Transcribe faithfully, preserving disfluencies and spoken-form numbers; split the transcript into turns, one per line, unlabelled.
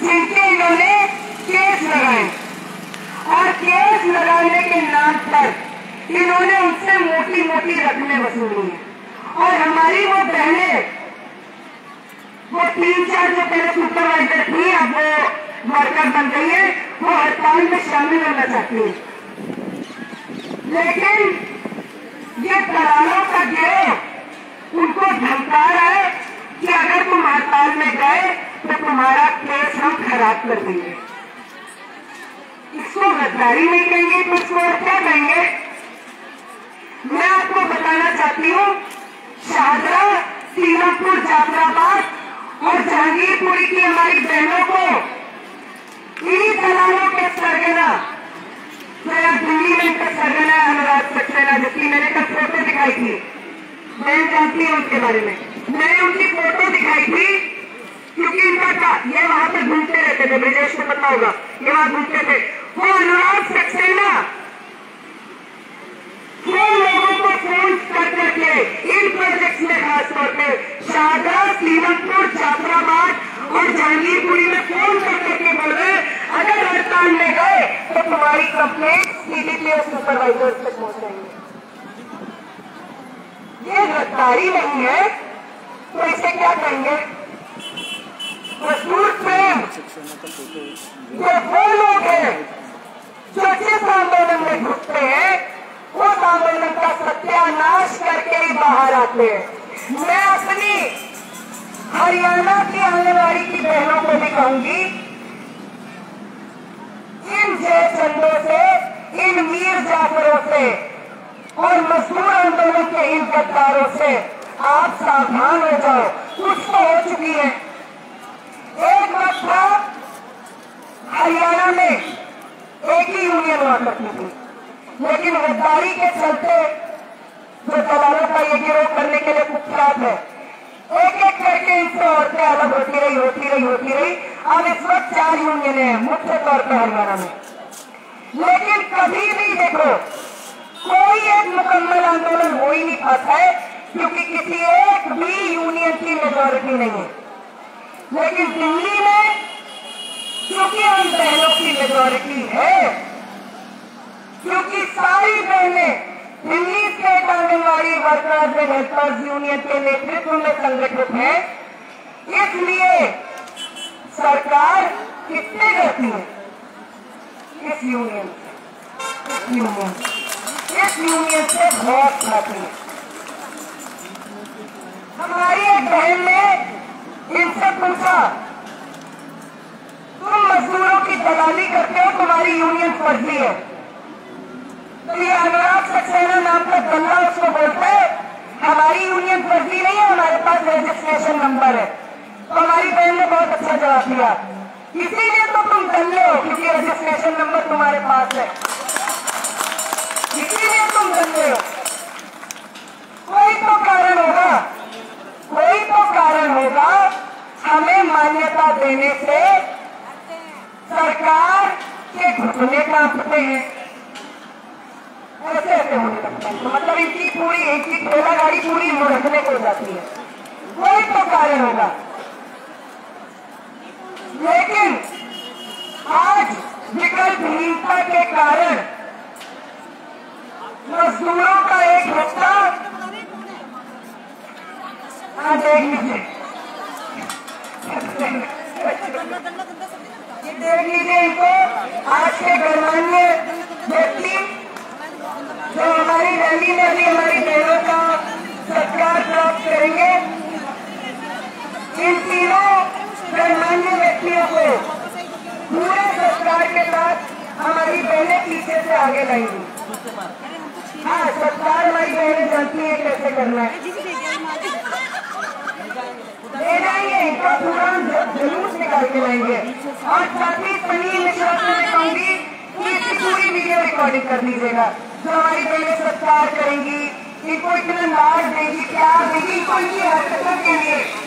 जिनके इन्होंने केस लगाए और केस लगाने के नाम पर इन्होंने उनसे मोटी मोटी रकमें वसूली हैं। और हमारी वो बहनें, वो तीन चार जो पहले सुपरवाइजर थी, अब वो वर्कर बन गई है, वो हड़ताल में शामिल होना चाहती है। लेकिन ये दलालों का गिरोह उनको धमका रहा है कि अगर तुम हड़ताल में गए तो तुम्हारा केस हम खराब कर देंगे। इसको गद्दारी नहीं कहेंगे तो इसको और क्या कहेंगे? मैं आपको बताना चाहती हूँ, शाहदरा, सीमापुर, जाफराबाद और जहांगीरपुरी की हमारी बहनों को इन्हीं दलालों के सरगना, मैं दिल्ली में इनका सरगना है अनुराग सक्सेना, जिसकी मैंने कल फोटो दिखाई थी, मैं जानती हूँ उसके बारे में। मैंने उनकी फोटो दिखाई थी क्योंकि इनका ये वहां पर घूमते रहते थे, ब्रिजेश को पता होगा, ये वहां घूमते थे। वो अनुराग सक्सेना फोन लोगों को फोन कर करके इन प्रोजेक्ट्स में खासतौर पर शाहदरा, सीमापुर, जाफराबाद और जहांगीरपुरी में फोन कर करके बोल रहे अगर हड़ताल में गए तो तुम्हारी कंप्लेंट सीधे सुपरवाइजर तक पहुंचाएंगे। ये गद्दारी नहीं है तो इसे क्या कहेंगे? मजदूर प्रेम। ये वो लोग हैं जो जिस आंदोलन में घुसते हैं उस आंदोलन का सत्यानाश करके ही बाहर आते हैं। मैं अपनी हरियाणा की आंगनबाड़ी की बहनों को भी कहूंगी, इन जयचंदों से, इन मीर जाफरों से और मजदूर आंदोलन के इन गद्दारों से आप सावधान हो जाओ। कुछ तो हो चुकी है। एक वक्त था हरियाणा में एक ही यूनियन हुआ करती थी, लेकिन गद्दारी के चलते जो दलालों का ये गिरोह करने के लिए कुख्यात है, एक एक करके इनसे औरतें अलग होती रही होती रही होती रही अब इस वक्त चार यूनियनें हैं मुख्य तौर पर हरियाणा में। लेकिन कभी भी देखो कोई एक मुकम्मल आंदोलन हो ही नहीं पाता है क्योंकि किसी एक भी यूनियन की मेजॉरिटी नहीं है। लेकिन दिल्ली में क्योंकि हम बहनों की मेजॉरिटी है, क्योंकि सारी बहनें Delhi state anganwadi workers and helpers union के नेतृत्व में संगठित है, इसलिए सरकार किससे डरती है? इस यूनियन से, इस यूनियन इस यूनियन से बहुत खाती है। हमारी एक बहन ने इनसे पूछा, तुम मजदूरों की दलाली करते हो, तुम्हारी यूनियन फर्जी है। तो ये अनुराग सक्सेना नाम का दल्ला उसको बोलते है हमारी यूनियन फर्जी नहीं है, हमारे पास रजिस्ट्रेशन नंबर है। तो हमारी बहन ने बहुत अच्छा जवाब दिया, इसीलिए तो तुम दल्ले हो क्योंकि रजिस्ट्रेशन नंबर तुम्हारे पास है, इसीलिए तुम दल्ले हो। कोई तो कारण होगा, कोई तो कारण होगा। हमें मान्यता देने से सरकार के घुटने कांपते हैं, ऐसे ऐसे होने लगता है। तो मतलब इनकी पूरी इनकी ठेला गाड़ी पूरी मुड़कने को जाती है। कोई तो कारण होगा। लेकिन आज विकल्पहीनता के कारण मजदूरों का एक हिस्सा, हाँ देख लीजिए, ये देख लीजिए इनको, आज के गणमान्य व्यक्ति जो हमारी रैली में भी हमारी बहनों का सत्कार प्राप्त करेंगे, इन तीनों गणमान्य व्यक्तियों को पूरे सत्कार के साथ हमारी बहनें पीछे से आगे लाएंगी। हाँ, सत्कार हमारी बहनें जानती है कैसे करना है। ले जाएंगे इनको पूरा जुलूस निकाल के लाएंगे। और साथ ही सनी मिश्रा से मैं कहूंगी कि इसकी पूरी वीडियो रिकॉर्डिंग कर लीजिएगा, जो हमारी बहनें सत्कार करेंगी, इनको इतना लाड देंगी, प्यार देंगी, इनको इनकी हरकतों के लिए